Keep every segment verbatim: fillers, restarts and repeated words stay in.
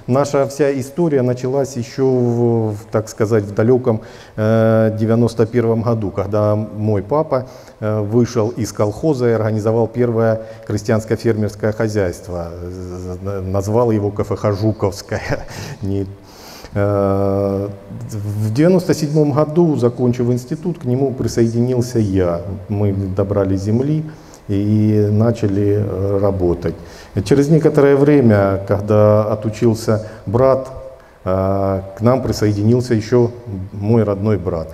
наша вся история началась еще, в, так сказать, в далеком девяносто первом году, когда мой папа вышел из колхоза и организовал первое крестьянско-фермерское хозяйство. Назвал его КФХ «Жуковское». В девяносто седьмом году, закончив институт, к нему присоединился я. Мы добрали земли и начали работать. Через некоторое время, когда отучился брат, к нам присоединился еще мой родной брат.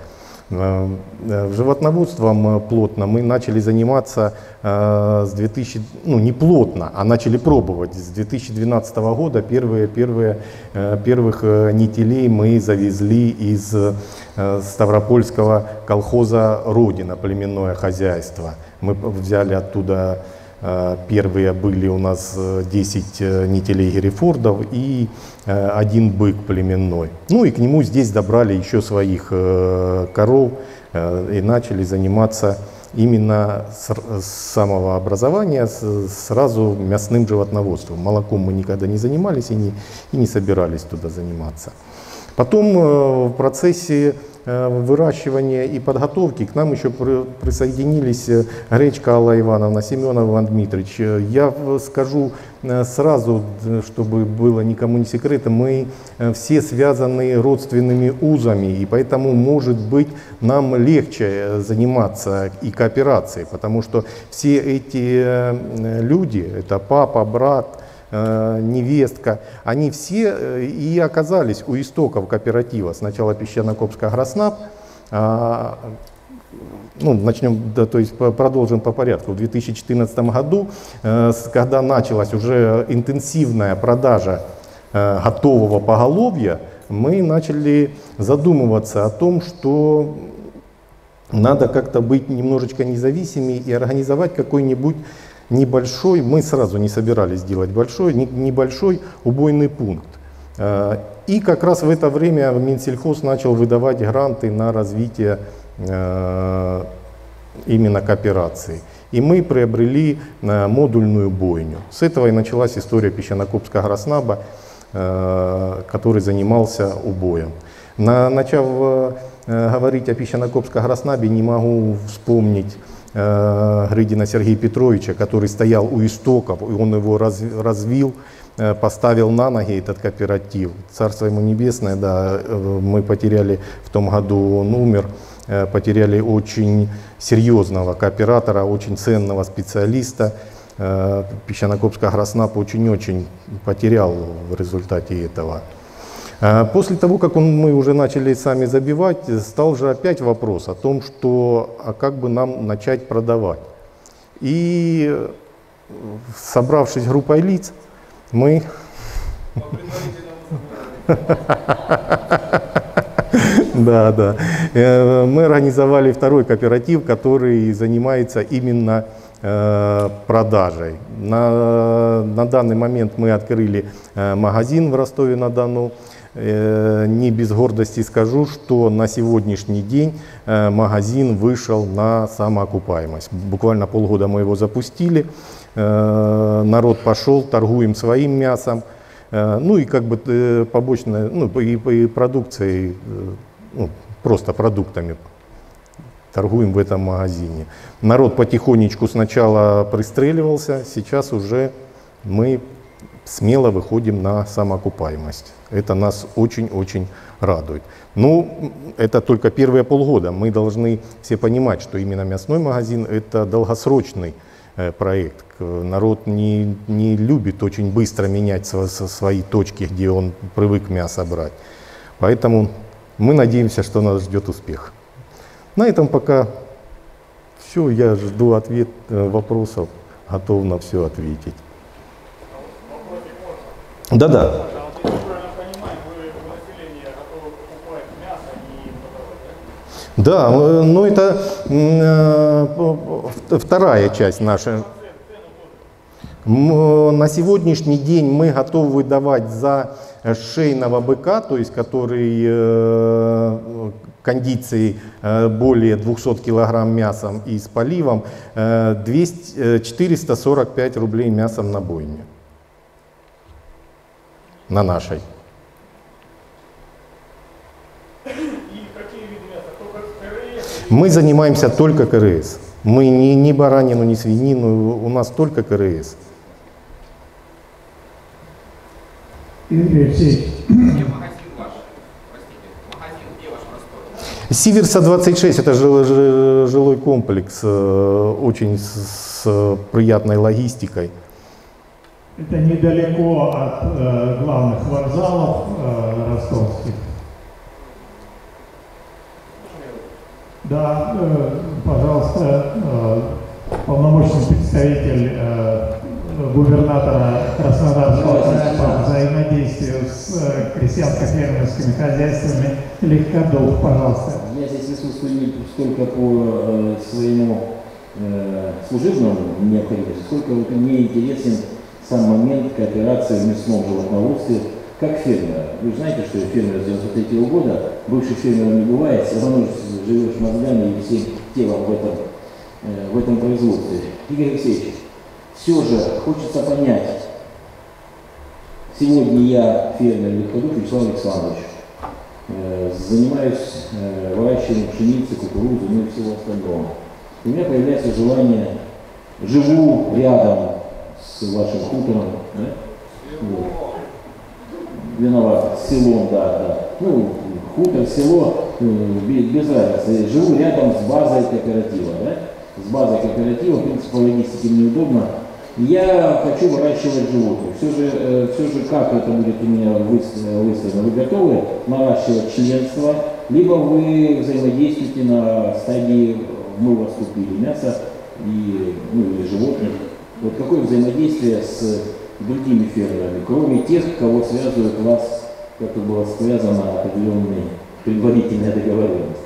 Животноводством плотно мы начали заниматься с две тысячи, ну не плотно, а начали пробовать. С две тысячи двенадцатого года первые, первые, первых нетелей мы завезли из Ставропольского колхоза «Родина», племенное хозяйство. Мы взяли оттуда, первые были у нас десять нетелей Герефордов и один бык племенной. Ну и к нему здесь добрали еще своих коров и начали заниматься именно с самого образования сразу мясным животноводством. Молоком мы никогда не занимались и не, и не собирались туда заниматься. Потом в процессе выращивания и подготовки к нам еще присоединились Гречка Алла Ивановна, Семенов Иван Дмитриевич. Я скажу сразу, чтобы было никому не секретом, мы все связаны родственными узами, и поэтому, может быть, нам легче заниматься и кооперацией, потому что все эти люди, это папа, брат, невестка, они все и оказались у истоков кооператива. Сначала Песчано-Копская Агроснаб, а, ну, начнем, да, то есть продолжим по порядку. В две тысячи четырнадцатом году, когда началась уже интенсивная продажа готового поголовья, мы начали задумываться о том, что надо как-то быть немножечко независимыми и организовать какой-нибудь небольшой, мы сразу не собирались делать большой, небольшой убойный пункт. И как раз в это время Минсельхоз начал выдавать гранты на развитие именно кооперации. И мы приобрели модульную бойню. С этого и началась история Песчано-Копского Агроснаба, который занимался убоем. На, начав говорить о Песчано-Копском Агроснабе, не могу вспомнить Гридина Сергея Петровича, который стоял у истоков, и он его раз, развил, поставил на ноги этот кооператив. Царство ему небесное, да, мы потеряли в том году, он умер, потеряли очень серьезного кооператора, очень ценного специалиста. Песчано-Копский Агроснаб очень-очень потерял в результате этого. После того, как он, мы уже начали сами забивать, стал же опять вопрос о том, что, а как бы нам начать продавать. И собравшись группой лиц, мы... Да, да. Мы организовали второй кооператив, который занимается именно продажей. На, на данный момент мы открыли магазин в Ростове-на-Дону. Не без гордости скажу, что на сегодняшний день магазин вышел на самоокупаемость. Буквально полгода мы его запустили, народ пошел, торгуем своим мясом, ну и как бы побочно, ну и, и продукцией, ну, просто продуктами торгуем в этом магазине. Народ потихонечку сначала пристреливался, сейчас уже мы смело выходим на самоокупаемость. Это нас очень-очень радует. Ну, это только первые полгода. Мы должны все понимать, что именно мясной магазин – это долгосрочный э, проект. Народ не, не любит очень быстро менять со, со свои точки, где он привык мясо брать. Поэтому мы надеемся, что нас ждет успех. На этом пока все. Я жду ответ, вопросов, готов на все ответить. Да-да. Да, но это э, вторая часть наша. На сегодняшний день мы готовы выдавать за шейного быка, то есть который э, кондицией э, более двухсот килограмм мясом и с поливом, э, четыреста сорок пять рублей мясом на бойне. на нашей. Мы занимаемся только КРС. Мы ни, ни баранину, ни свинину, у нас только КРС. Игорь Алексеевич. Сиверса двадцать шесть, это жилой комплекс, очень с приятной логистикой. Это недалеко от э, главных вокзалов э, ростовских. Да, э, пожалуйста, э, полномочный представитель э, губернатора Краснодарского края по взаимодействию с э, крестьянско-фермерскими хозяйствами Легкодов, пожалуйста. Я здесь присутствую не столько по э, своему э, служебному необходимости, сколько вот мне интересен сам момент кооперации в мясном животноводстве как фермера. Вы знаете, что я фермер с девяносто третьего года, бывший фермером не бывает, все равно живешь мозгами и всем телом в этом, э, в этом производстве. Игорь Алексеевич, все же хочется понять, сегодня я фермер Легкодов Вячеслав Александрович, э, занимаюсь э, выращиванием пшеницы, кукурузы, ну и всего остального. У меня появляется желание, живу рядом с вашим хутором, да? Вот. Виноват, селом, да, да. Ну, хутор, село, без, без разницы. Живу рядом с базой кооператива, да? С базой кооператива, в принципе, по логистике неудобно. Я хочу выращивать животных. Все же, э, все же как это будет у меня выстроено? Вы готовы наращивать членство, либо вы взаимодействуете на стадии мы вас купили мясо и, ну, или животных. Вот какое взаимодействие с другими фермерами, кроме тех, кого связывает вас, как это было связано, определенной предварительной договоренностью?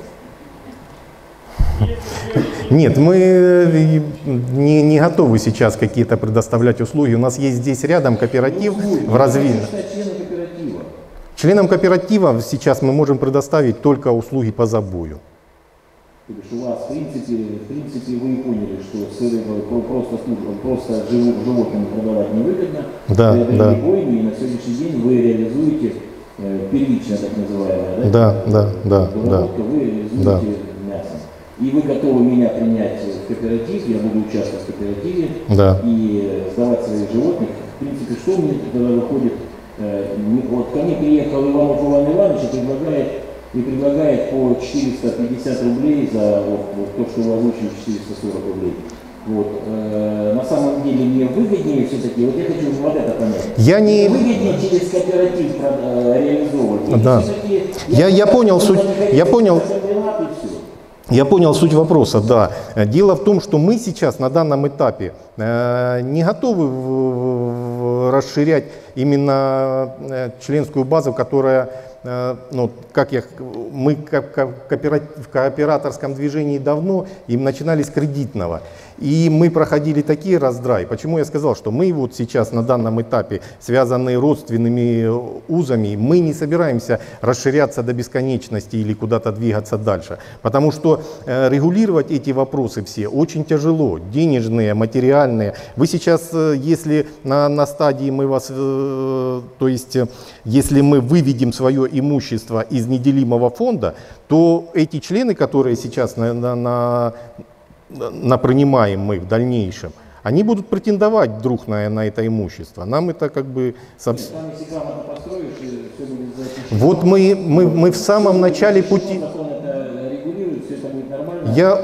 Нет, мы не, не готовы сейчас какие-то предоставлять услуги. У нас есть здесь рядом кооператив в развитии. Членам кооператива сейчас мы можем предоставить только услуги по забою. То есть у вас, в принципе, в принципе, вы поняли, что сыры просто, просто животным продавать невыгодно, да, да. бойни, и на сегодняшний день вы реализуете э, первично, так называемое, да? Да, да, да, да. Вы реализуете да. мясо. И вы готовы меня принять в кооператив, я буду участвовать в кооперативе да. и сдавать своих животных. В принципе, что мне тогда выходит? Э, вот ко мне приехал Иванов Иван Иванович и предлагает и предлагает по четыреста пятьдесят рублей за вот, вот то, что вы озвучили, четыреста сорок рублей. Вот. Э, на самом деле мне выгоднее все-таки, вот я хочу вот это понять. Я не... Выгоднее через кооператив э, реализовывать. Да. Я, я понял суть, я понял, я понял суть вопроса, да. Дело в том, что мы сейчас на данном этапе э, не готовы в, в, расширять именно э, членскую базу, которая ну, как я, мы как в кооператорском движении давно, и начинали с кредитного. И мы проходили такие раздрай. Почему я сказал, что мы вот сейчас на данном этапе, связанные родственными узами, мы не собираемся расширяться до бесконечности или куда-то двигаться дальше. Потому что э, регулировать эти вопросы все очень тяжело. Денежные, материальные. Вы сейчас, если на, на стадии мы вас, э, то есть, если мы выведем свое имущество из неделимого фонда, то эти члены, которые сейчас на, на, на, на принимаем мы в дальнейшем, они будут претендовать вдруг на, на это имущество. Нам это как бы... Вот мы, мы, мы в самом начале пути... Я...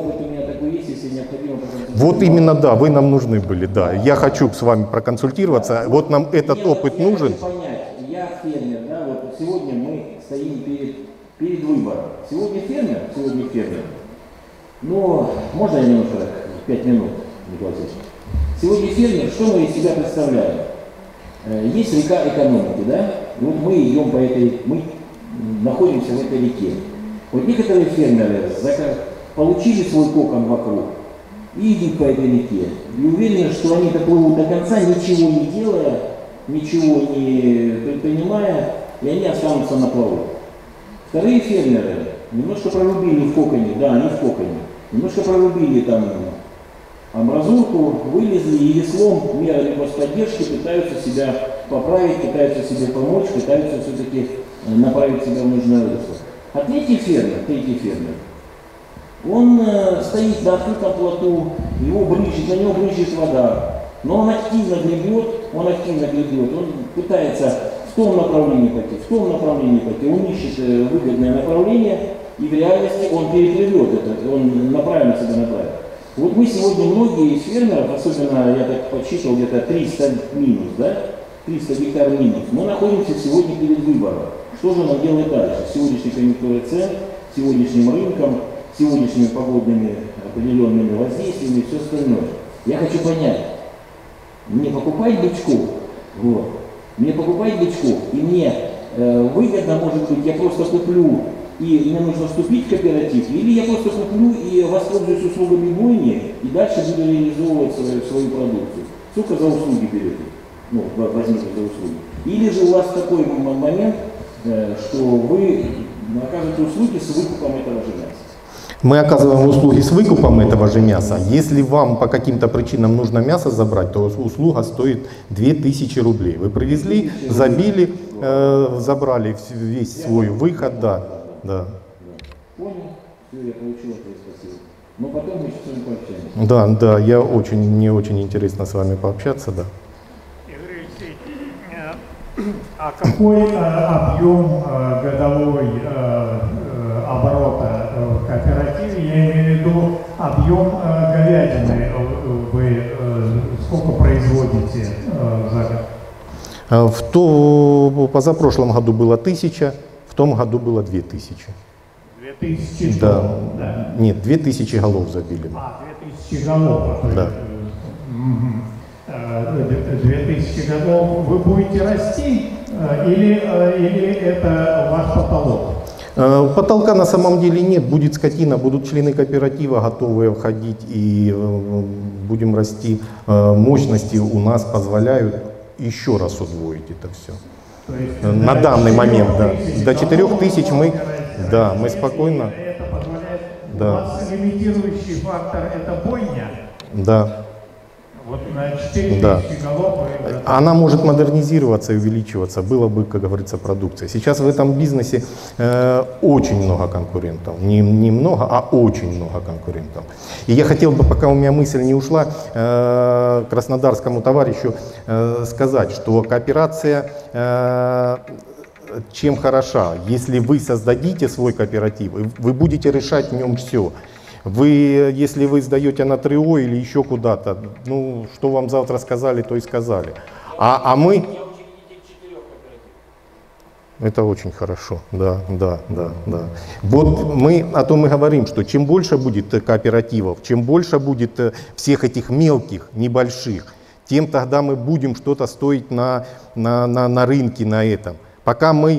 Вот именно, да, вы нам нужны были, да. Я хочу с вами проконсультироваться. Вот нам этот опыт нужен. Я фермер, да, вот сегодня мы стоим перед, перед выбором. Сегодня фермер, сегодня фермер. Но можно я немножко, пять минут, Николай Алексеевич? Сегодня фермер, что мы из себя представляем? Есть река экономики, да? И вот мы идем по этой, мы находимся в этой реке. Вот некоторые фермеры получили свой кокон вокруг и идут по этой реке. И уверены, что они доплывут до конца, ничего не делая, ничего не предпринимая, и они останутся на плаву. Вторые фермеры немножко прорубили в коконе, да, они в коконе, немножко прорубили там амбразурку, вылезли и веслом, мерами господдержки пытаются себя поправить, пытаются себе помочь, пытаются все-таки направить себя в нужное русло. А третий фермер, третий фермер, он э, стоит на открытом плоту, его брызжет, на него брызжет вода, но он активно гребет, он активно гребет, он пытается в том направлении пойти, в том направлении пойти, он ищет э, выгодное направление, и в реальности он переплывет это, он направит себя направит. Вот мы сегодня, многие из фермеров, особенно, я так подсчитывал, где-то триста минус, да, триста гектар минус, мы находимся сегодня перед выбором. Что же нам делать дальше? Сегодняшней конъюнктурой цен, сегодняшним рынком, сегодняшними погодными определенными воздействиями и все остальное. Я хочу понять, мне покупать бычков, вот, мне покупать бычков, и мне э, выгодно, может быть, я просто куплю, и мне нужно вступить в кооператив, или я просто куплю и воспользуюсь услугами бойни, и дальше буду реализовывать свою, свою продукцию. Сколько за услуги берете? Ну, возьмите за услуги. Или же у вас такой момент, что вы оказываете услуги с выкупом этого же мяса. Мы оказываем услуги с выкупом этого же мяса. Если вам по каким-то причинам нужно мясо забрать, то услуга стоит две тысячи рублей. Вы привезли, забили, э, забрали весь свой выход, да. да. Понял? Все, я получил ответ, спасибо. Но потом мы с вами пообщаемся. Да, да, я очень, мне очень интересно с вами пообщаться, да. А какой э, объем э, годовой э, э, оборота э, в кооперативе, я имею в виду объем э, говядины, э, вы э, сколько производите э, за год? В то, позапрошлом году было тысяча, в том году было две тысячи. Две тысячи? Да. Что? Да. Нет, две тысячи голов забили. А, две тысячи голов. Да. Две тысячи годов вы будете расти или, или это ваш потолок? Потолка на самом деле нет, будет скотина, будут члены кооператива готовые входить и будем расти. Мощности у нас позволяют еще раз удвоить это все. То есть на данный момент, да. До четырёх тысяч мы, да, мы спокойно. Это позволяет, да. У вас лимитирующий фактор это бойня? Да. Вот на четыре тысячи да. голов. Она может модернизироваться и увеличиваться, было бы, как говорится, продукция. Сейчас в этом бизнесе э, очень много конкурентов. Не, не много, а очень много конкурентов. И я хотел бы, пока у меня мысль не ушла, э, краснодарскому товарищу э, сказать, что кооперация э, чем хороша. Если вы создадите свой кооператив, вы будете решать в нем все. Вы, если вы сдаете на ТРИО или еще куда-то, ну, что вам завтра сказали, то и сказали. А, а мы... Это очень хорошо, да, да, да, да. Вот мы о том и говорим, что чем больше будет кооперативов, чем больше будет всех этих мелких, небольших, тем тогда мы будем что-то стоить на, на, на, на рынке, на этом. Пока мы...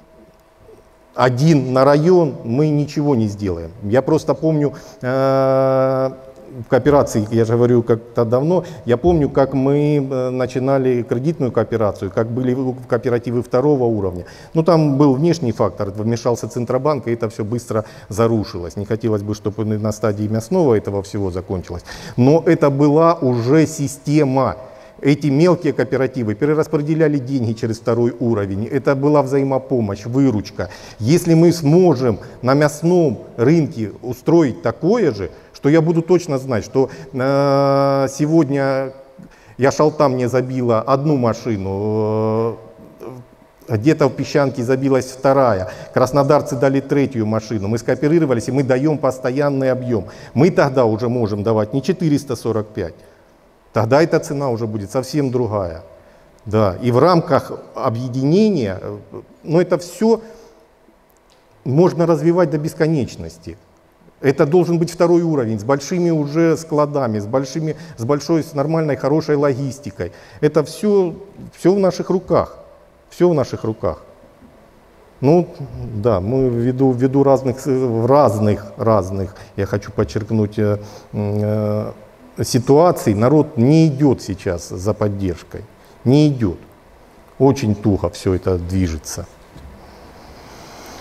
один на район, мы ничего не сделаем. Я просто помню, э, в кооперации, я же говорю, как-то давно, я помню, как мы начинали кредитную кооперацию, как были кооперативы второго уровня. Ну, там был внешний фактор, вмешался Центробанк, и это все быстро зарушилось. Не хотелось бы, чтобы на стадии мясного этого всего закончилось. Но это была уже система. Эти мелкие кооперативы перераспределяли деньги через второй уровень. Это была взаимопомощь, выручка. Если мы сможем на мясном рынке устроить такое же, что я буду точно знать, что э, сегодня Яшалта мне забила одну машину, э, где-то в Песчанке забилась вторая, краснодарцы дали третью машину, мы скооперировались и мы даем постоянный объем. Мы тогда уже можем давать не четыреста сорок пять. Тогда эта цена уже будет совсем другая. Да. И в рамках объединения, ну это все можно развивать до бесконечности. Это должен быть второй уровень, с большими уже складами, с, большими, с большой, с нормальной, хорошей логистикой. Это все, все в наших руках. Все в наших руках. Ну, да, мы ввиду, ввиду разных, разных, разных, я хочу подчеркнуть, э, э, ситуаций, народ не идет сейчас за поддержкой, не идет. Очень туго все это движется.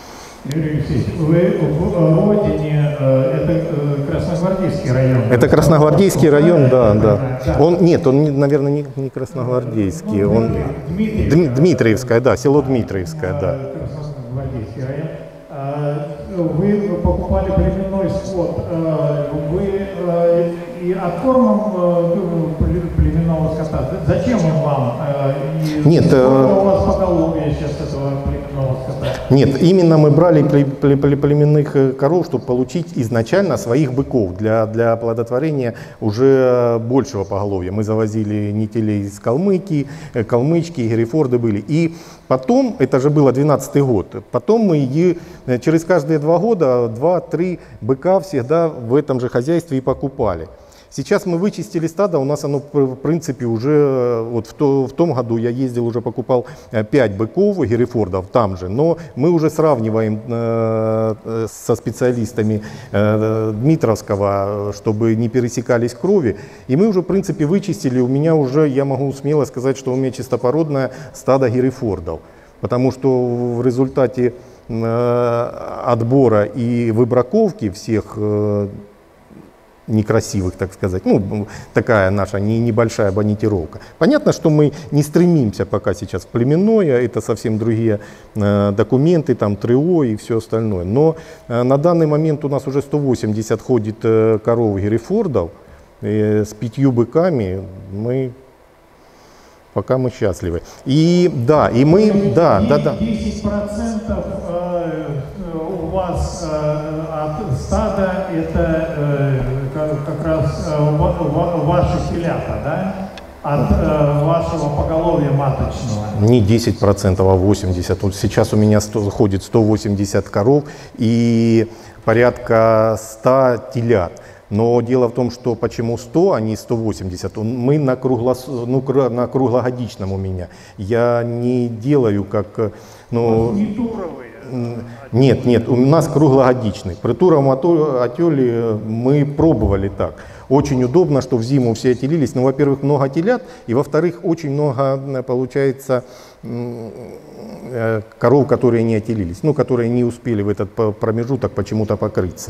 Юрий Алексеевич, вы в родине, это Красногвардейский район. Это Красногвардейский район, да, да. Да. Он, нет, он, наверное, не, не Красногвардейский, Ну, он Дмитриевская. Дми- Дмитриевская, да, село Дмитриевское, да. Красногвардейский район. А, Вы покупали племенной скот, а, вы а, и откормом а, племенного скота. Зачем он вам? А, и Нет, сколько э, у вас поголовья сейчас этого племенного скота? Нет, именно мы брали пле- пле- пле- племенных э, коров, чтобы получить изначально своих быков для, для оплодотворения уже большего поголовья. Мы завозили нителей из Калмыкии, э, калмычки, герефорды были. И потом, это же было двенадцатый год, потом мы е- э, через каждые два года два-три быка всегда в этом же хозяйстве и покупали. Сейчас мы вычистили стадо, у нас оно в принципе уже, э, вот в, то, в том году я ездил, уже покупал э, пять быков, герефордов там же, но мы уже сравниваем э, э, со специалистами э, Дмитровского, чтобы не пересекались крови, и мы уже в принципе вычистили, у меня уже, я могу смело сказать, что у меня чистопородное стадо герефордов, потому что в результате э, отбора и выбраковки всех э, некрасивых, так сказать, ну, такая наша не, небольшая бонитировка. Понятно, что мы не стремимся пока сейчас в племенное, это совсем другие э, документы, там ТРО и все остальное. Но э, на данный момент у нас уже сто восемьдесят ходит э, коров герефордов, э, с пятью быками, мы пока мы счастливы. И да, и мы, да, да, да. десять процентов у вас э, от стада это э, как, как раз э, ва- ва- ваши телята, да? От э, вашего поголовья маточного. Не десять процентов, а восемьдесят процентов. Вот сейчас у меня сто, ходит сто восемьдесят коров и порядка ста телят. Но дело в том, что почему сто, а не сто восемьдесят, он- мы на, круглос, ну, кр- на круглогодичном у меня. Я не делаю как, э, ну, Не туровые. нет, нет, у нас круглогодичный. При туровом ото- отеле мы пробовали так. Очень удобно, что в зиму все отелились. Ну, во-первых, много телят, и во-вторых, очень много э, получается м, э, коров, которые не отелились, ну, которые не успели в этот по- промежуток почему-то покрыться.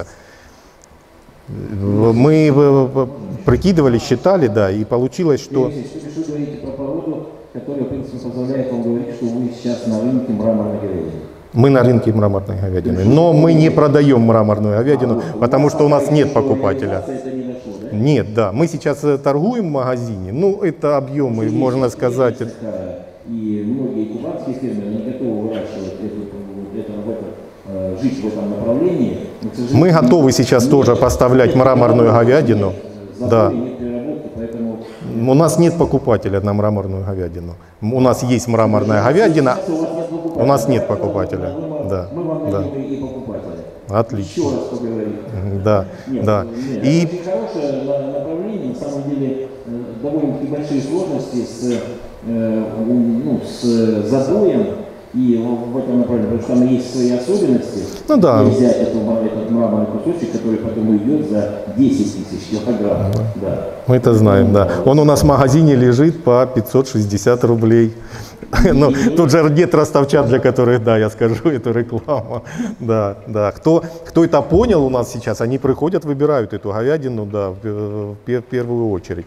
Мы э, прикидывали, считали, да, и получилось, что... Алексей, что, что говорите про породу, которая, в принципе, позволяет вам говорить, что вы сейчас на рынке мраморной говядины? Мы на рынке мраморной говядины, но мы не продаем мраморную говядину, потому что у нас нет покупателя. Это не дошло, да? Нет, да, мы сейчас э, торгуем в магазине, ну, это объемы, можно сказать... Такая, и многие кубанские фермеры не готовы выращивать эту, вот это, в это, э, жить в этом направлении. Но, к сожалению, Мы готовы сейчас нет, тоже поставлять нет, мраморную нет, говядину. нет, Да. нет переработки, поэтому... У нас нет покупателя на мраморную говядину. У нас есть мраморная говядина, Сейчас у вас нет покупателя. у нас нет покупателя. Мы, Да, мы вам да. найдем и покупателя. Отлично. Еще раз поговорим. Да, Нет, да. нет, И это очень хорошее на- направление, на самом деле э, довольно-таки большие сложности с, э, ну, с забоем и в в этом направлении, потому что там есть свои особенности. Ну да. И взять эту, этот мраморный кусочек, который потом идет за десять тысяч килограмм. Да. мы это знаем, да. Он у нас в магазине лежит по пятьсот шестьдесят рублей. Ну, тут же нет ростовчан, для которых, да, я скажу эту рекламу. Да, да. Кто, кто это понял у нас сейчас, они приходят, выбирают эту говядину, да, в, в первую очередь.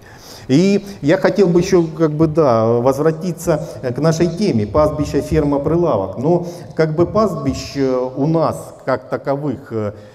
И я хотел бы еще, как бы, да, возвратиться к нашей теме пастбища, ферма, прилавок. Но, как бы, пастбищ у нас, как таковых,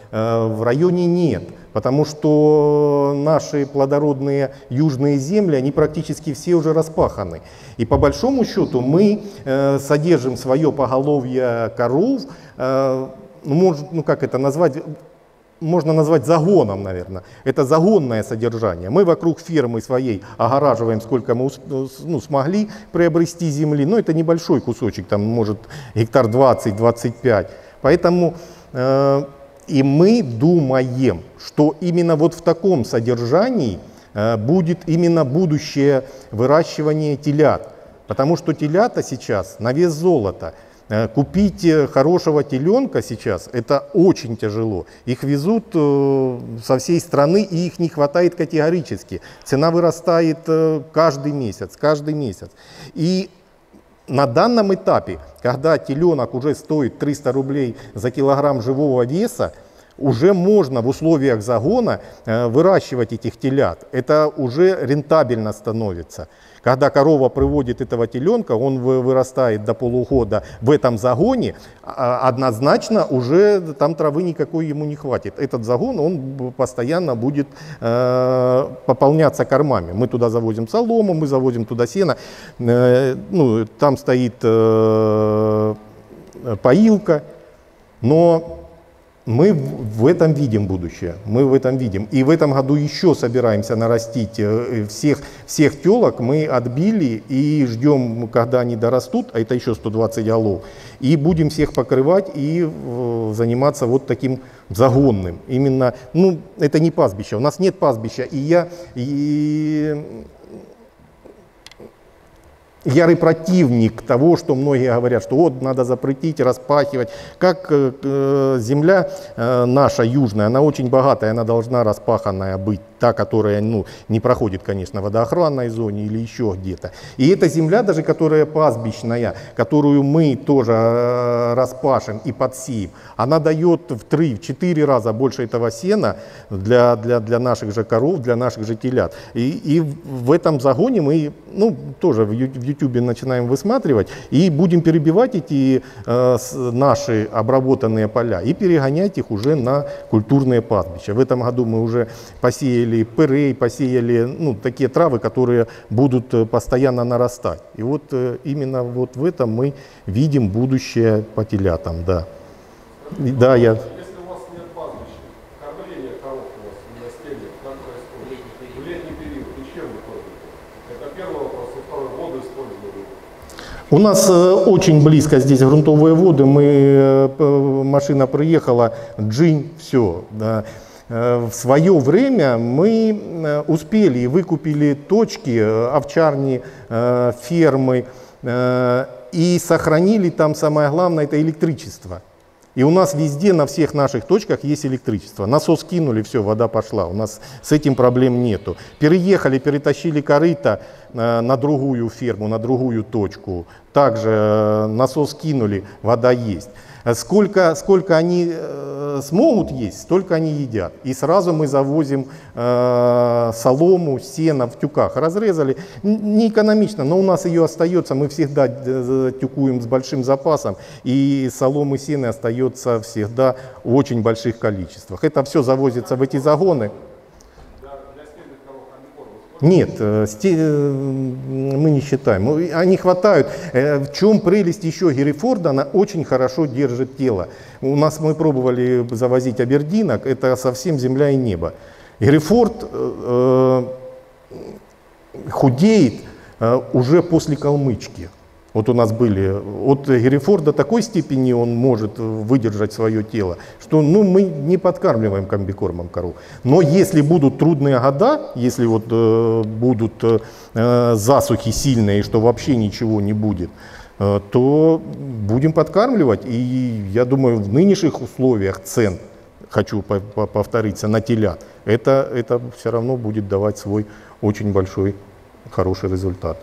в районе нет. Потому что наши плодородные южные земли, они практически все уже распаханы. И по большому счету мы э, содержим свое поголовье коров, э, ну, может, ну как это назвать, можно назвать загоном, наверное. Это загонное содержание. Мы вокруг фермы своей огораживаем, сколько мы ну, смогли приобрести земли. Но это небольшой кусочек, там может гектар двадцать-двадцать пять. Поэтому... Э, И мы думаем, что именно вот в таком содержании э, будет именно будущее выращивание телят. Потому что телята сейчас на вес золота. Э, купить хорошего теленка сейчас это очень тяжело. Их везут э, со всей страны, и их не хватает категорически. Цена вырастает э, каждый месяц, каждый месяц. И на данном этапе, когда теленок уже стоит триста рублей за килограмм живого веса, уже можно в условиях загона э, выращивать этих телят. Это уже рентабельно становится. Когда корова приводит этого теленка, он вы, вырастает до полугода в этом загоне, а, однозначно уже там травы никакой ему не хватит. Этот загон, он постоянно будет э, пополняться кормами. Мы туда завозим солому, мы завозим туда сено. Э, ну, там стоит э, поилка, но мы в этом видим будущее, мы в этом видим. И в этом году еще собираемся нарастить всех, всех телок, мы отбили и ждем, когда они дорастут, а это еще сто двадцать голов, и будем всех покрывать и заниматься вот таким загонным. Именно, ну, это не пастбище, у нас нет пастбища, и я... И... ярый противник того, что многие говорят, что вот надо запретить, распахивать. Как э, земля э, наша южная, она очень богатая, она должна распаханная быть. Та, которая ну, не проходит, конечно, в водоохранной зоне или еще где-то. И эта земля, даже которая пастбищная, которую мы тоже э, распашем и подсеем, она дает в три-четыре раза больше этого сена для, для, для наших же коров, для наших же телят. И, и в этом загоне мы ну, тоже в Ютубе начинаем высматривать и будем перебивать эти э, наши обработанные поля и перегонять их уже на культурные пастбища. В этом году мы уже посеяли пырей, посеяли ну, такие травы, которые будут постоянно нарастать. И вот э, именно вот в этом мы видим будущее по телятам. Да. И, да, я... Если у вас нет пастбища, кормление коров у вас на стене, как происходит? В летний период и чем вы кормите? Это первый вопрос. И второй, воду использовали. У нас э, очень близко здесь грунтовые воды. Мы, э, машина приехала, джинь, все. Да. В свое время мы успели и выкупили точки, овчарни, фермы и сохранили там, самое главное, это электричество. И у нас везде, на всех наших точках есть электричество. Насос кинули, все, вода пошла. У нас с этим проблем нету. Переехали, перетащили корыто на другую ферму, на другую точку. Также насос кинули, вода есть. Сколько, сколько они э, смогут есть, столько они едят. И сразу мы завозим э, солому, сено в тюках. Разрезали, не экономично, но у нас ее остается, мы всегда тюкуем с большим запасом. И соломы, сена остается всегда в очень больших количествах. Это все завозится в эти загоны. Нет, мы не считаем. Они хватают. В чем прелесть еще Герефорда? Она очень хорошо держит тело. У нас мы пробовали завозить абердинок, это совсем земля и небо. Герефорд э, худеет э, уже после калмычки. Вот у нас были, от Герефорда такой степени он может выдержать свое тело, что ну, мы не подкармливаем комбикормом коров. Но если будут трудные года, если вот, э, будут э, засухи сильные, что вообще ничего не будет, э, то будем подкармливать. И я думаю, в нынешних условиях цен, хочу повториться, на телят, это, это все равно будет давать свой очень большой, хороший результат.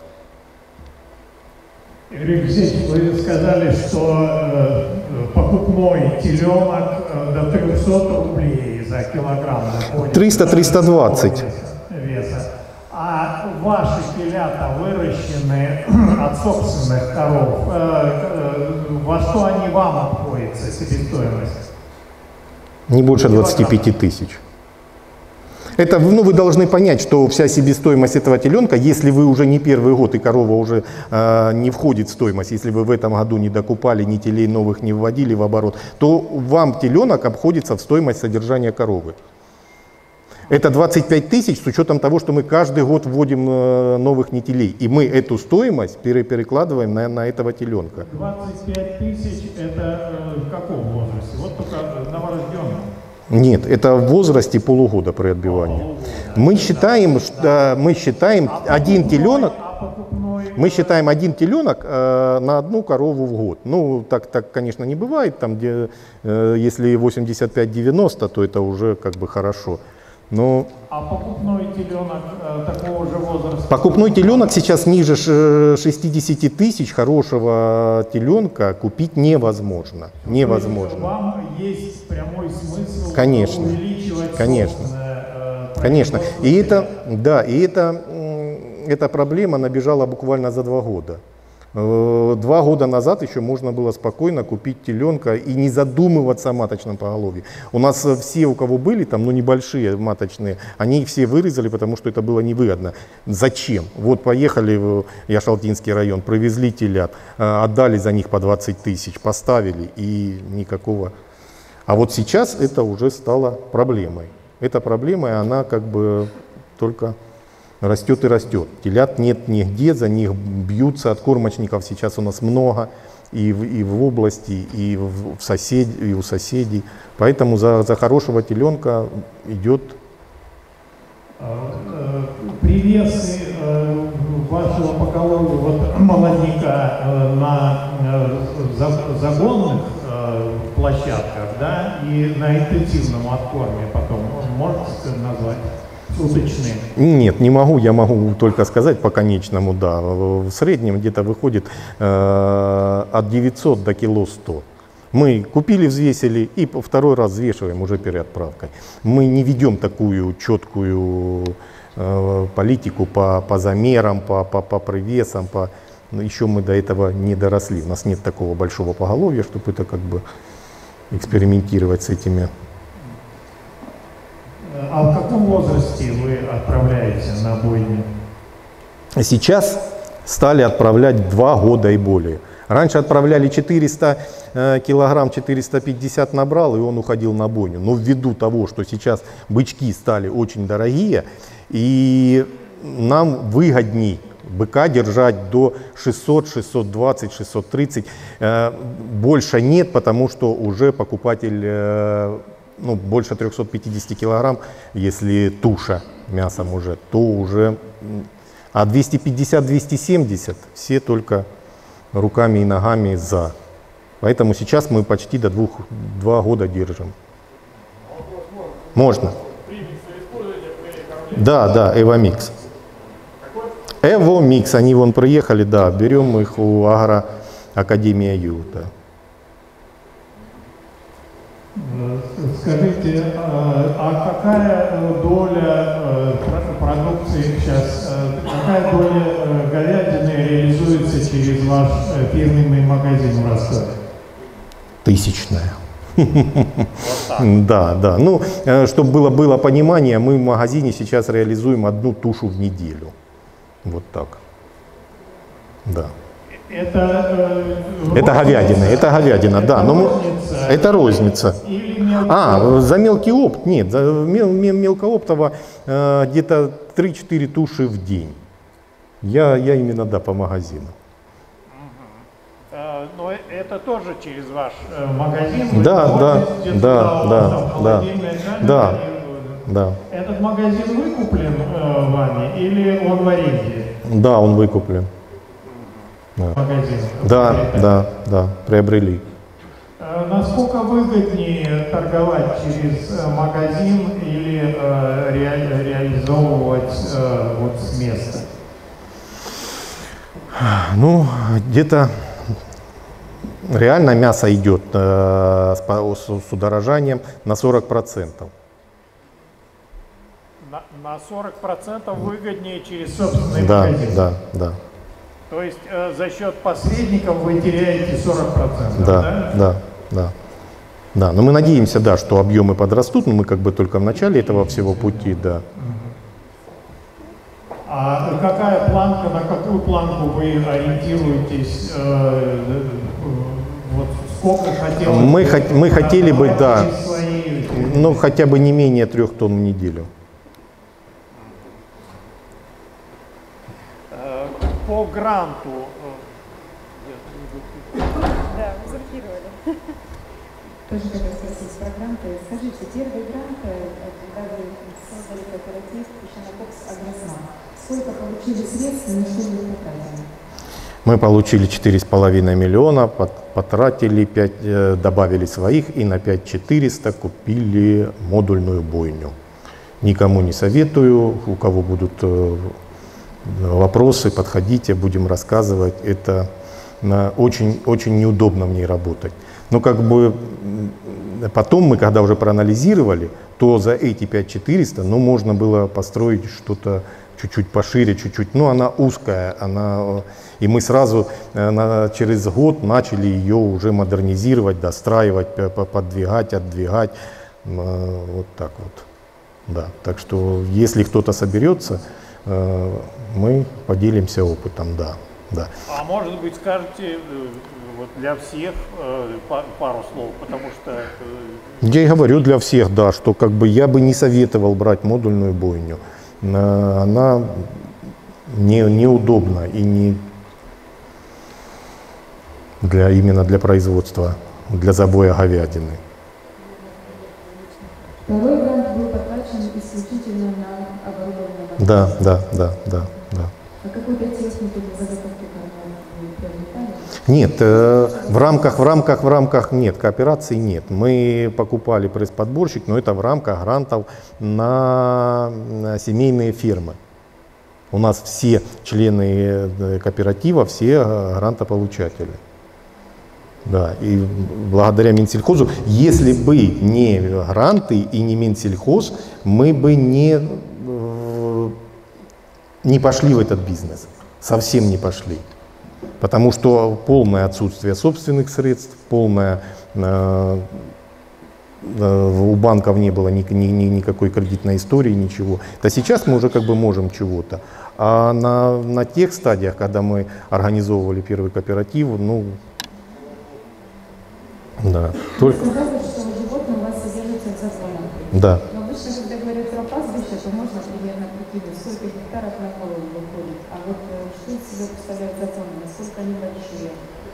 Юрий Алексеевич, вы сказали, что э, покупной теленок э, до трехсот рублей за килограмм. триста — триста двадцать. Веса. А ваши телята выращены от собственных коров. Э, э, во что они вам обходятся, себестоимость? Не больше двадцати пяти тысяч. Это, ну, вы должны понять, что вся себестоимость этого теленка, если вы уже не первый год и корова уже э, не входит в стоимость, если вы в этом году не докупали, ни телей новых не вводили в оборот, то вам теленок обходится в стоимость содержания коровы. Это двадцать пять тысяч с учетом того, что мы каждый год вводим э, новых нетелей. И мы эту стоимость пере перекладываем на, на этого теленка. двадцать пять тысяч это э, в каком возрасте? Вот только новорожденный. Нет, это в возрасте полугода при отбивании. Мы считаем, что мы считаем один теленок, мы считаем один теленок э, на одну корову в год. Ну, так, так, конечно, не бывает. Там, где, э, если восемьдесят пять — девяносто, то это уже как бы хорошо. Но А покупной теленок э, такого же возраста? покупной теленок сейчас ниже ш- шестидесяти тысяч, хорошего теленка купить невозможно. Невозможно. Вам есть прямой смысл Конечно. увеличивать Конечно. собственное, э, Конечно. производство И это, теленка? да, и это, м, эта проблема набежала буквально за два года. Э, Два года назад еще можно было спокойно купить теленка и не задумываться о маточном поголовье. У нас э, все, у кого были там, ну небольшие маточные, они их все вырезали, потому что это было невыгодно. Зачем? Вот поехали в Яшалтинский район, привезли телят, э, отдали за них по двадцать тысяч, поставили и никакого. А вот сейчас это уже стало проблемой. Эта проблема, и она как бы только растет и растет. Телят нет нигде, за них бьются, от кормочников сейчас у нас много и в, и в области, и, в, в сосед, и у соседей. Поэтому за, за хорошего теленка идет. Э, э, Привесы э, вашего поголовья вот, молодняка э, на э, за- загонных э, площадках, да, и на интенсивном откорме потом можете назвать суточные? Нет, не могу, я могу только сказать по конечному, да. В среднем где-то выходит э, от девятисот до кило сто. Мы купили, взвесили и по второй раз взвешиваем уже перед отправкой. Мы не ведем такую четкую э, политику по, по замерам, по, по, по привесам, по... но еще мы до этого не доросли. У нас нет такого большого поголовья, чтобы это как бы экспериментировать с этими. А в каком возрасте вы отправляете на бойню? Сейчас стали отправлять два года и более. Раньше отправляли четыреста э, килограмм, четыреста пятьдесят набрал, и он уходил на бойню. Но ввиду того, что сейчас бычки стали очень дорогие, и нам выгодней быка держать до шестьсот, шестьсот двадцать, шестьсот тридцать. Э, больше нет, потому что уже покупатель... Э, ну, больше трёхсот пятидесяти килограмм, если туша мясом уже, то уже, а двести пятьдесят — двести семьдесят все только руками и ногами за. Поэтому сейчас мы почти до двух, два года держим. Можно. Да, да, Эвомикс. Эвомикс, они вон приехали, да, берем их у Агроакадемии Ю. Да. Скажите, а какая доля продукции сейчас, какая доля говядины реализуется через ваш фирменный магазин в Ростове? Тысячная. Да, да. Ну, чтобы было, было понимание, мы в магазине сейчас реализуем одну тушу в неделю. Вот так. Да. Это, э, Это говядина, это говядина, да. Это Но мы, розница. это розница. Или мелкий А, опт? за мелкий опт? Нет, за мел, мел- мелкооптово э, где-то три-четыре туши в день. Я, я именно, да, по магазину. Э, Но это тоже через ваш э, магазин? Вы Да, да, возите да, туда, у да, вас там да, холодильная камера, да. и, э, Да, Этот магазин выкуплен э, вами или он в аренде? да, он выкуплен. Магазин. Да, да, да, приобрели. Э, Насколько выгоднее торговать через э, магазин или э, ре- реализовывать э, вот с места? Ну, где-то реально мясо идет э, с, по- с- с удорожанием на сорок процентов. На, на сорок процентов выгоднее через собственный Да, магазин. да, да, То есть э, за счет посредников вы теряете сорок процентов, да, да? да, да. Да, но мы надеемся, да, что объемы подрастут, но мы как бы только в начале этого всего пути, да. А какая планка, на какую планку вы ориентируетесь? э, э, вот сколько хотелось Мы бы хот- мы хотели бы, продавать да. через свои- Ну, хотя бы не менее трех тонн в неделю. Э, По гранту Да, узурпировали. Тоже хотел спросить про гранты. Скажите, первый грант, э, когда вы создали кооператив Песчанококс Агросман, сколько получили средств и на что вы их потратили? Мы получили четыре с половиной миллиона, пот- потратили пять, э, добавили своих и на пять четыреста купили модульную бойню. Никому не советую. У кого будут э, вопросы, подходите, будем рассказывать. Это э, очень, очень неудобно в ней работать. Но как бы потом мы, когда уже проанализировали, то за эти пять тысяч четыреста, ну, можно было построить что-то чуть-чуть пошире, чуть-чуть. Ну, она узкая, она, и мы сразу э, на, через год начали ее уже модернизировать, достраивать, подвигать, отдвигать. Э, вот так вот. Да. Так что, если кто-то соберется, э, мы поделимся опытом, да. Да. А может быть, скажете вот для всех э, пару слов, потому что... Э... Я и говорю для всех, да, что как бы я бы не советовал брать модульную бойню. Она не, неудобна и не для, именно для производства, для забоя говядины. Второй грант был потрачен исключительно на оборудование. Да, да, да, да, да. А какую-то технику для заготовки корма вы приобретали? Нет, э, в рамках, в рамках, в рамках нет, кооперации нет. Мы покупали пресс-подборщик, но это в рамках грантов на, на семейные фермы. У нас все члены кооператива, все грантополучатели. Да, и благодаря Минсельхозу, если бы не гранты и не Минсельхоз, мы бы не, не пошли в этот бизнес, совсем не пошли. Потому что полное отсутствие собственных средств, полное, э, э, у банков не было ни, ни, ни, никакой кредитной истории, ничего. То сейчас мы уже как бы можем чего-то. А на, на тех стадиях, когда мы организовывали первый кооператив, ну, да. Только... Вы сказали, что животные у вас содержатся в загонах. Да. Но обычно, когда говорят про пастбище, то можно примерно прикинуть, сколько гектаров на голову выходит. А вот что из себя представляют загоны, насколько они большие?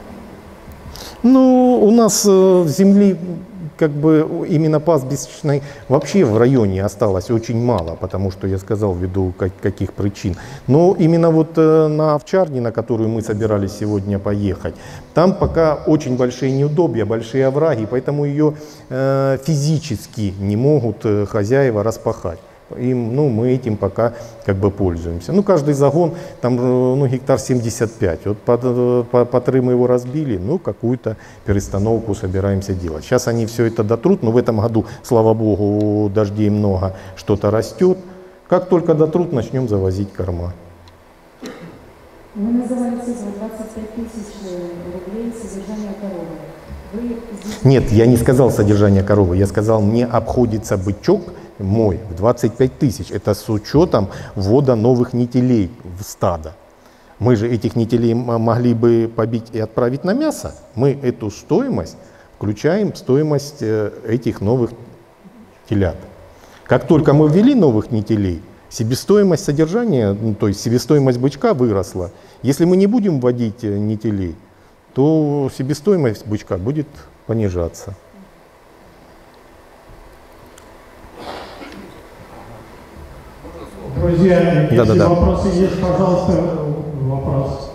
Ну, у нас э, земли, как бы именно пастбищной вообще в районе осталось очень мало, потому что я сказал, ввиду как, каких причин. Но именно вот э, на овчарне, на которую мы собирались сегодня поехать, там пока очень большие неудобья, большие овраги, поэтому ее э, физически не могут э, хозяева распахать. Им, ну, мы этим пока как бы пользуемся. Ну, каждый загон, там, ну, гектар семьдесят пять. Вот под, по, по три мы его разбили, ну, какую-то перестановку собираемся делать. Сейчас они все это дотрут, но в этом году, слава богу, дождей много, что-то растет. Как только дотрут, начнем завозить корма. Вы называли цифру двадцать пять тысяч рублей содержания коровы. Вы здесь... Нет, я не сказал содержание коровы, я сказал, мне обходится бычок мой в двадцать пять тысяч. Это с учетом ввода новых нетелей в стадо. Мы же этих нетелей могли бы побить и отправить на мясо. Мы эту стоимость включаем в стоимость этих новых телят. Как только мы ввели новых нетелей, себестоимость содержания, ну, то есть себестоимость бычка выросла. Если мы не будем вводить нетелей, то себестоимость бычка будет понижаться. Друзья, если да, да, да. вопросы есть, пожалуйста, вопрос.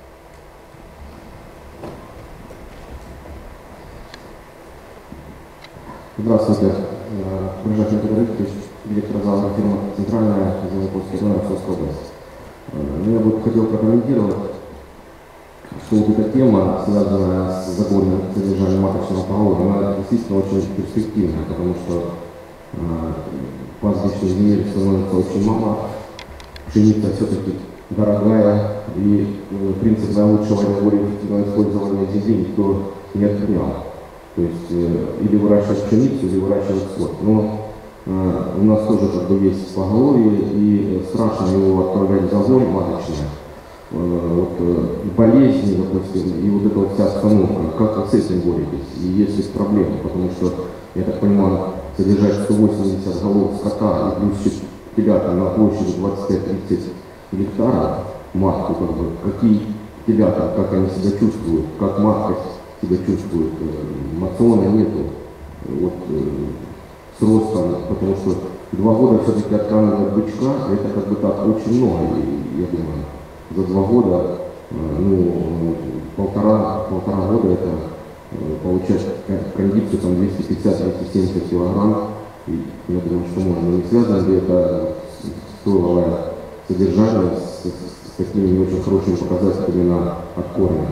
Здравствуйте. Брижак Петр Викторович, директор зала фирмы «Центральная» Зеленопольская зона Ростовской области. Я бы хотел прокомментировать, что вот эта тема, связанная с загоном содержания маточного поголовья, она действительно очень перспективная, потому что пастбищных земель становится очень мало, пшеница все-таки дорогая, и принцип наилучшего и наиболее эффективного использования земли никто не отменял. То есть или выращивать пшеницу, или выращивать скот. Но э, у нас тоже как бы есть поголовье, и страшно его отправлять в загон маточный. Э, вот, э, болезни, допустим, и вот эта вот вся обстановка, как вы с этим боретесь? И есть ли проблемы? Потому что, я так понимаю, содержать сто восемьдесят голов скота и плюс телята на площади двадцать пять тридцать гектаров, матку, как бы, какие телята, как они себя чувствуют, как матка себя чувствует, мациона нету, вот, с ростом, потому что два года все-таки откармливать бычка, это как бы так очень много, я думаю, за два года, ну, полтора, полтора года это получать кондицию там двести пятьдесят — двести семьдесят килограмм, И я думаю, что можно. Не связано ли это стоиловое содержание с, с такими не очень хорошими показателями на от корня?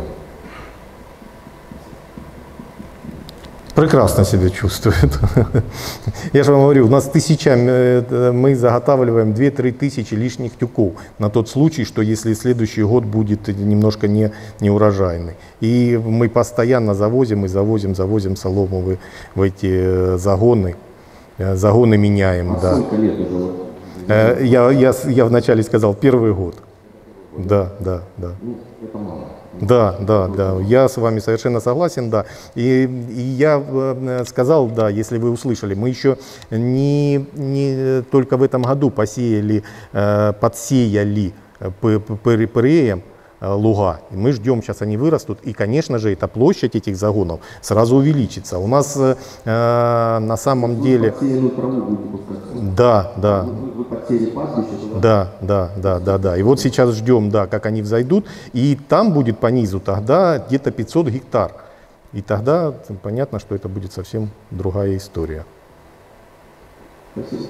Прекрасно себя чувствует. Я же вам говорю, у нас тысячами, мы заготавливаем две-три тысячи лишних тюков на тот случай, что если следующий год будет немножко не, неурожайный. И мы постоянно завозим и завозим, завозим солому в, в эти загоны. Загоны меняем. А да. сколько лет уже? Вот? Я, я, я вначале сказал первый год. Да, да, да. Ну, это мало. Да, да, да, я с вами совершенно согласен, да. И, и я э, сказал, да, если вы услышали, мы еще не, не только в этом году посеяли, э, подсеяли ПРЕем луга. И мы ждем, сейчас они вырастут, и, конечно же, эта площадь этих загонов сразу увеличится. У нас э, на самом вы деле... подсеянную траву будете пускать? Да, да. Вы, вы подсеяли пастбище? Да, да, да, да, да. И вот сейчас ждем, да, как они взойдут, и там будет по низу тогда где-то пятьсот гектар. И тогда понятно, что это будет совсем другая история. Спасибо.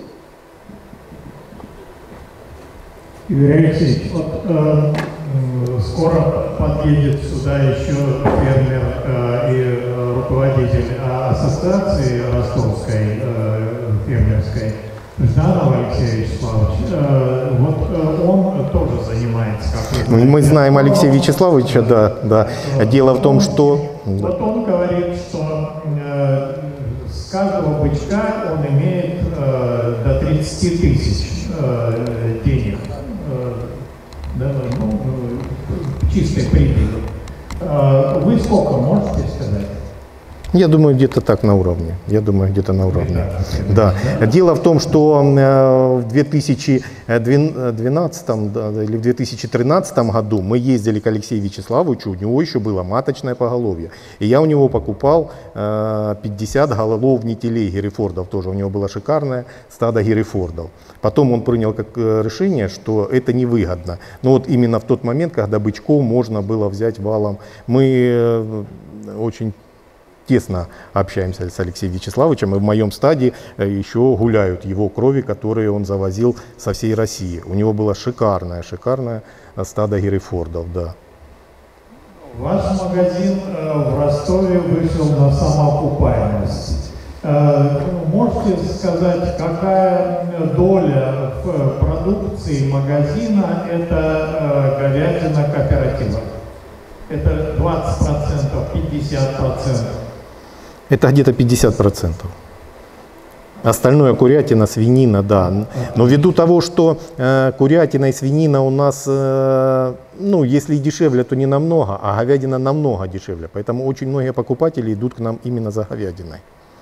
Юрий Алексеевич, вот э, э, скоро подъедет сюда еще фермер э, и э, руководитель ассоциации ростовской э, фермерской Жданов Алексей Вячеславович. Э, вот э, он тоже занимается. Как вы Мы знаем Алексея Вячеславовича, да, да. Дело в том, что... Вот он говорит, что э, с каждого бычка он имеет э, до тридцати тысяч э, денег. Да, ну, чистой прибыли. Вы сколько можете сказать? Я думаю, где-то так на уровне. Я думаю, где-то на уровне. Да. Дело в том, что в две тысячи двенадцатом или в две тысячи тринадцатом году мы ездили к Алексею Вячеславовичу, у него еще было маточное поголовье. И я у него покупал пятьдесят голов нетелей герефордов, тоже у него было шикарное стадо герефордов. Потом он принял как решение, что это невыгодно. Но вот именно в тот момент, когда бычков можно было взять валом, мы очень тесно общаемся с Алексеем Вячеславовичем, и в моем стаде еще гуляют его крови, которые он завозил со всей России. У него было шикарное, шикарное стадо герефордов, да. Ваш магазин в Ростове вышел на самоокупаемость. Можете сказать, какая доля в продукции магазина это говядина кооператива? Это двадцать процентов, пятьдесят процентов? Это где-то пятьдесят процентов. Остальное курятина, свинина, да. Но ввиду того, что э, курятина и свинина у нас, э, ну, если и дешевле, то не намного, а говядина намного дешевле. Поэтому очень многие покупатели идут к нам именно за говядиной.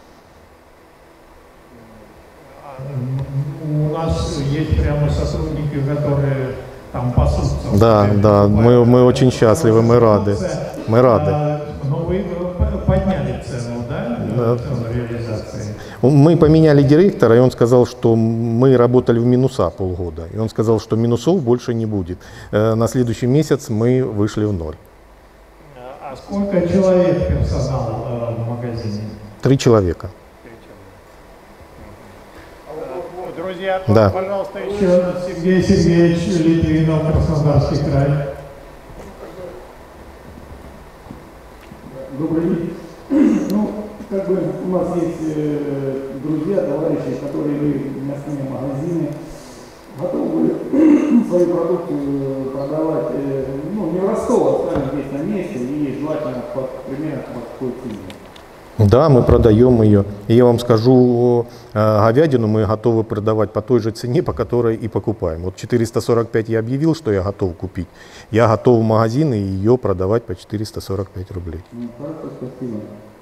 У нас есть прямо сотрудники, которые там пасутся. Да, да, мы, мы очень счастливы, мы рады. Мы рады. Но вы подняли цену, да? Да. Цену реализации. Мы поменяли директора, и он сказал, что мы работали в минуса полгода. И он сказал, что минусов больше не будет. На следующий месяц мы вышли в ноль. А сколько человек персонал в магазине? Три человека. Друзья, да. Пожалуйста, еще Сергей Сергеевич Литвинов, Краснодарский край. Добрый день. Ну, как бы у нас есть э, друзья, товарищи, которые были мясные магазины, готовы свою продукцию продавать, э, ну, не в Ростов, а скажем, здесь на месте, и желательно под, примерно по такой цене. Да, мы продаем ее. И я вам скажу, говядину мы готовы продавать по той же цене, по которой и покупаем. Вот четыреста сорок пять я объявил, что я готов купить. Я готов в магазин и ее продавать по четыреста сорок пять рублей. Ну, хорошо, спасибо.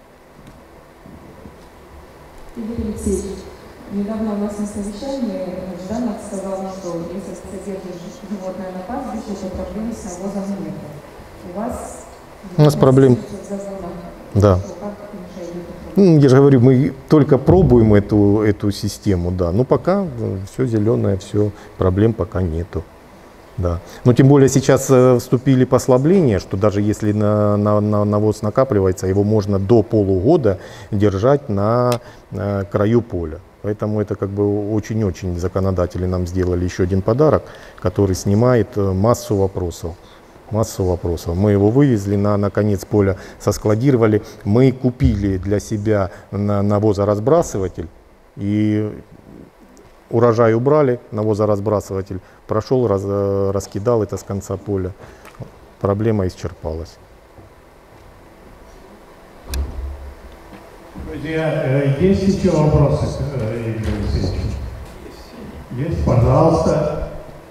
Игорь Алексеевич, недавно у нас на совещании Жданов сказал, что если содержишь животное на пастбище, то проблем с навозом нет. У вас... У нас проблем... Да. Ну, я же говорю, мы только пробуем эту, эту систему, да. Но пока все зеленое, все, проблем пока нету. Да. Но тем более сейчас вступили послабления, что даже если на, на, на навоз накапливается, его можно до полугода держать на, на краю поля. Поэтому это как бы очень-очень законодатели нам сделали еще один подарок, который снимает массу вопросов. Массу вопросов. Мы его вывезли на, на конец поля, соскладировали. Мы купили для себя на, навозоразбрасыватель и урожай убрали, навозоразбрасыватель прошел, раз, раскидал это с конца поля. Проблема исчерпалась. Друзья, есть еще вопросы к Игорю Алексеевичу? Есть, пожалуйста.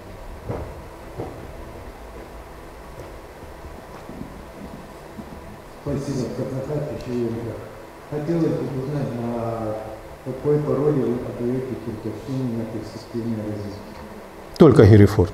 Спасибо, Катнахат, еще хотелось бы узнать, на какой породе вы подаете киртовщину на перспективной развитие? Только Герефорд.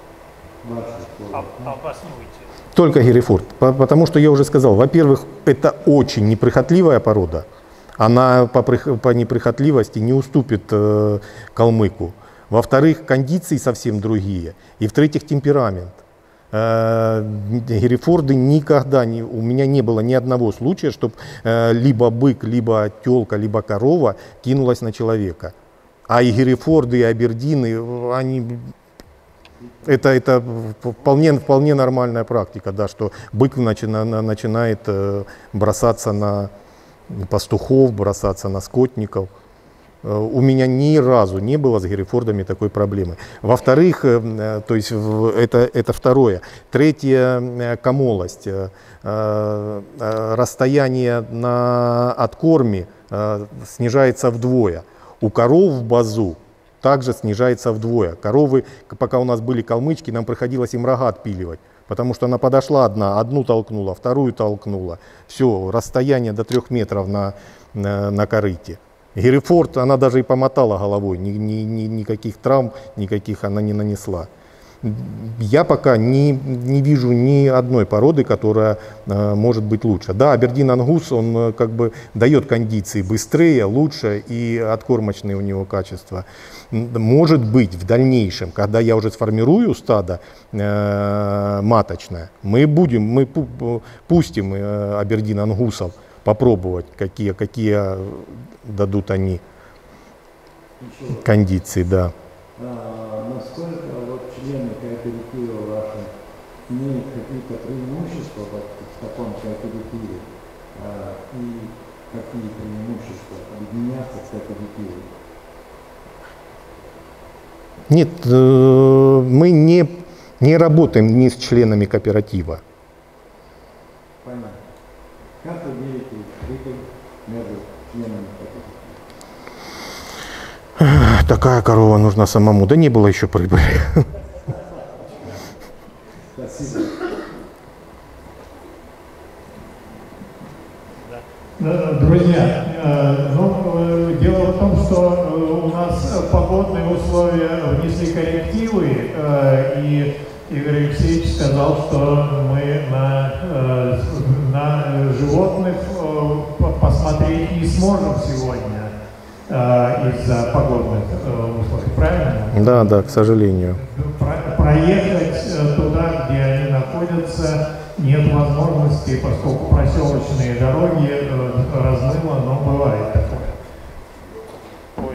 Обоснуйте. Только Герефорд. Потому что я уже сказал, во-первых, это очень неприхотливая порода. Она по, по неприхотливости не уступит э, калмыку. Во-вторых, кондиции совсем другие. И в-третьих, темперамент. Э, Герефорды никогда не, у меня не было ни одного случая, чтобы э, либо бык, либо телка, либо корова кинулась на человека. А и Герефорды, и Абердины, они, это, это вполне, вполне нормальная практика, да, что бык начина, начинает э, бросаться на пастухов, бросаться на скотников. У меня ни разу не было с Герефордами такой проблемы. Во-вторых, то есть это, это второе. Третье, комолость. Расстояние на откорме снижается вдвое. У коров в базу также снижается вдвое. Коровы, пока у нас были калмычки, нам приходилось им рога отпиливать. Потому что она подошла одна, одну толкнула, вторую толкнула. Все, расстояние до трех метров на, на, на корыте. Герефорд, она даже и помотала головой, ни, ни, ни, никаких травм, никаких она не нанесла. Я пока не, не вижу ни одной породы, которая э, может быть лучше. Да, Абердин Ангус, он э, как бы дает кондиции быстрее, лучше, и откормочные у него качества. Может быть, в дальнейшем, когда я уже сформирую стадо э, маточное, мы будем, мы пу пустим э, Абердин Ангусов попробовать, какие, какие дадут они кондиции, да. А, насколько вот члены кооператива ваши имеют какие-то преимущества вот, в таком кооперативе а, и какие преимущества объединяться в кооперативе? Нет, э, мы не, не работаем ни с членами кооператива. Понятно. Как вы меряете прибыль между членами кооператива? Такая корова нужна самому. Да не было еще прибыли. Спасибо. Друзья, ну, дело в том, что у нас погодные условия внесли коррективы, и Игорь Алексеевич сказал, что мы на, на животных посмотреть не сможем сегодня из-за погодных условий, правильно? Да, да, к сожалению. Про проехать туда, где они находятся, нет возможности, поскольку проселочные дороги размыло, но бывает такое. Ой.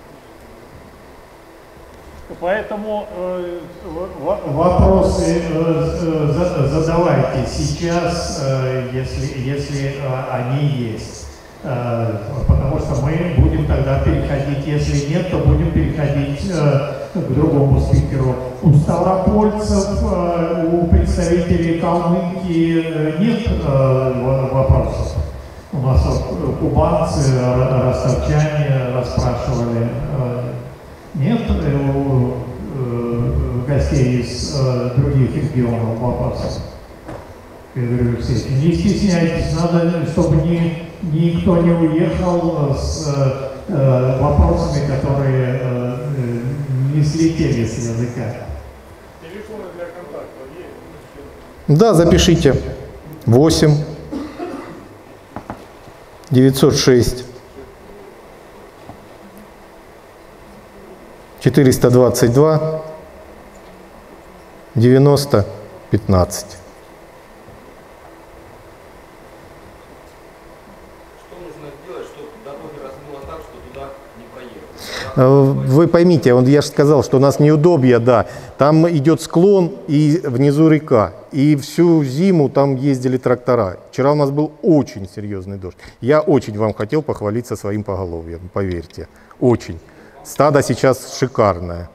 Поэтому э, вопросы э, задавайте сейчас, э, если, если э, они есть. Э, потому что мы будем тогда переходить, если нет, то будем переходить э, к другому спикеру. У ставропольцев, э, у представителей Калмыкии нет э, вопросов. У нас вот кубанцы, ростовчане расспрашивали. Э, нет у э, гостей из э, других регионов вопросов? Я говорю, Алексей, не стесняйтесь, надо, чтобы ни, никто не уехал с э, вопросами, которые э, не слетели с языка. Телефоны для контакта есть? Да, запишите. восемь девятьсот шесть четыреста двадцать два девяносто пятнадцать. Что нужно сделать, чтобы дороги размыло так, что туда не проехать? Вы поймите, он, я же сказал, что у нас неудобья, да. Там идет склон и внизу река. И всю зиму там ездили трактора. Вчера у нас был очень серьезный дождь. Я очень вам хотел похвалиться своим поголовьем, поверьте. Очень. Стадо сейчас шикарное.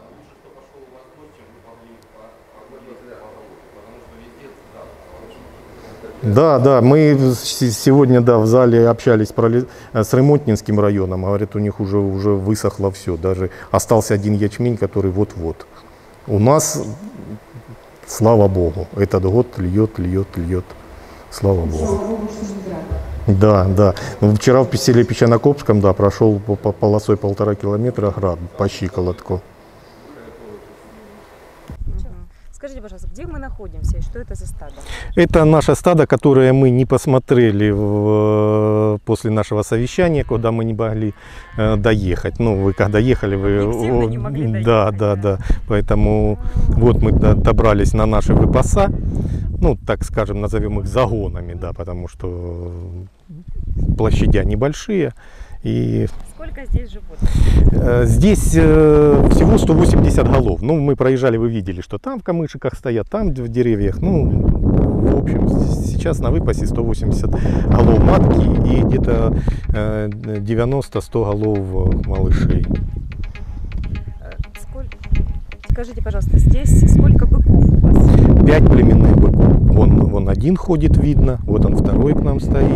Да, да, мы сегодня, да, в зале общались про, с Ремонтнинским районом, говорят, у них уже, уже высохло все, даже остался один ячмень, который вот-вот. У нас, слава Богу, этот год льет, льет, льет, слава Богу. Да, да. Ну, вчера в селе Песчанокопском, да, прошел по, по полосой полтора километра град по щиколотку. Скажите, пожалуйста, где мы находимся и что это за стадо? Это наше стадо, которое мы не посмотрели в, после нашего совещания, куда мы не могли э, доехать. Ну, вы когда ехали, вы... О, не могли доехать, да, да, да. Поэтому вот мы добрались на наши выпаса, ну, так скажем, назовем их загонами, да, потому что площадя небольшие. И сколько здесь животных? Здесь э, всего сто восемьдесят голов. Ну, мы проезжали, вы видели, что там в камышиках стоят, там в деревьях. Ну, в общем, сейчас на выпасе сто восемьдесят голов матки и где-то э, девяносто-сто голов малышей. Сколько? Скажите, пожалуйста, здесь сколько быков у вас? Пять племенных быков. Вон, вон один ходит, видно, вот он второй к нам стоит.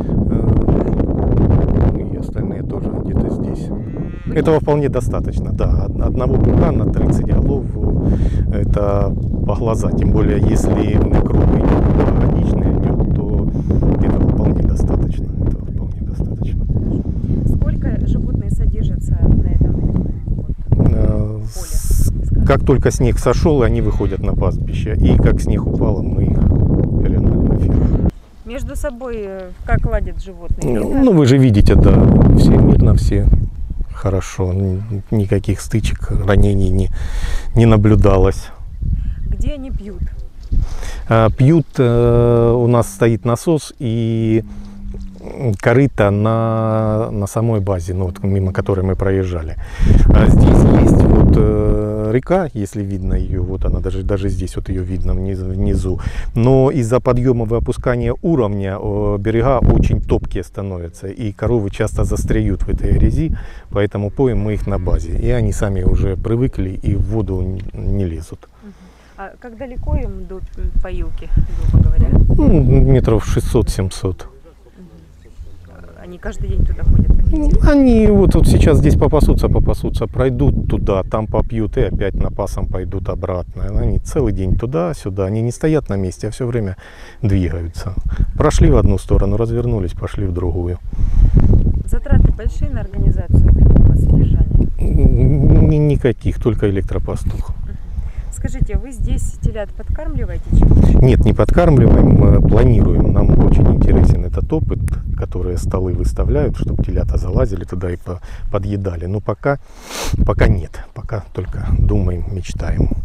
Остальные тоже где-то здесь. Этого вполне достаточно, да. Одного быка на тридцать голов, это по глаза. Тем более, если круг идет, годичный идет, то этого вполне достаточно. Этого вполне достаточно. Сколько животные содержатся на этом поле? Как только снег сошел, они выходят на пастбище. И как снег упал, мы их перегнали на ферму. Между собой как ладят животные? Ну, вы же видите, да, все мирно, все хорошо, никаких стычек, ранений не, не наблюдалось. Где они пьют? Пьют, у нас стоит насос и корыто на, на самой базе, ну, вот, мимо которой мы проезжали. Здесь есть вот река, если видно ее, вот она, даже, даже здесь вот ее видно внизу, внизу. Но из-за подъема и опускания уровня берега очень топкие становятся, и коровы часто застряют в этой грязи, поэтому поем мы их на базе. И они сами уже привыкли и в воду не лезут. А как далеко им до поилки, грубо говоря? Ну, метров шестьсот-семьсот. Они каждый день туда ходят? Они вот, вот сейчас здесь попасутся, попасутся, пройдут туда, там попьют и опять напасом пойдут обратно. Они целый день туда-сюда, они не стоят на месте, а все время двигаются. Прошли в одну сторону, развернулись, пошли в другую. Затраты большие на организацию такого содержания? Никаких, только электропастух. Скажите, вы здесь телят подкармливаете? Нет, не подкармливаем, планируем. Нам очень интересен этот опыт, которые столы выставляют, чтобы телята залазили туда и подъедали. Но пока, пока нет, пока только думаем, мечтаем.